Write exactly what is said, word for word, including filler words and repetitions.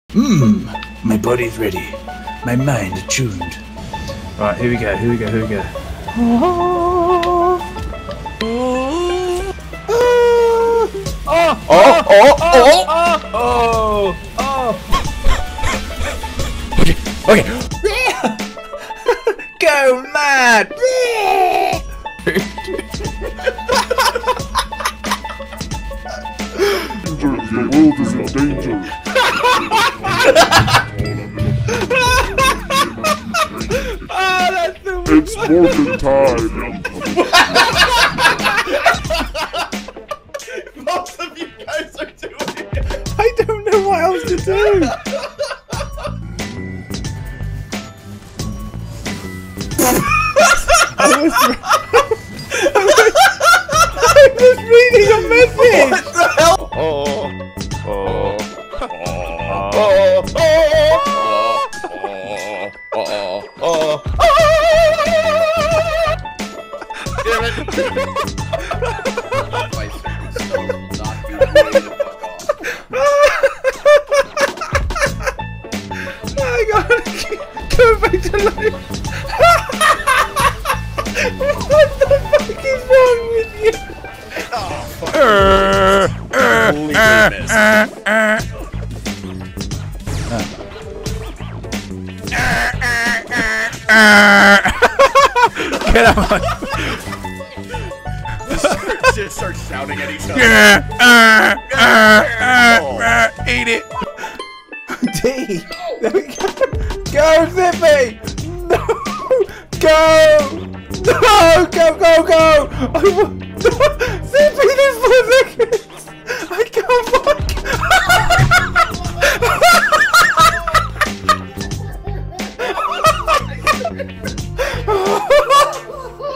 Mmm, my body's ready. My mind attuned. Right, here we go, here we go, here we go. Oh, oh, oh, oh, oh, oh, oh. Okay, okay. Go mad! The world is in danger. Oh, that's the It's morphin' time. Most of you guys are doing it. I don't know what else to do. I was, I was reading a message. What the hell? Oh, oh, oh, oh, oh, oh, Damn it. I gotta go back to life. What the fuck is wrong with you? Get out! Just start shouting at each other. Eat it! D! There we go! Go, Zippy! No! Go! No! Go, go, go! I want... Zippy, there's four seconds! I can't fuck! Oh,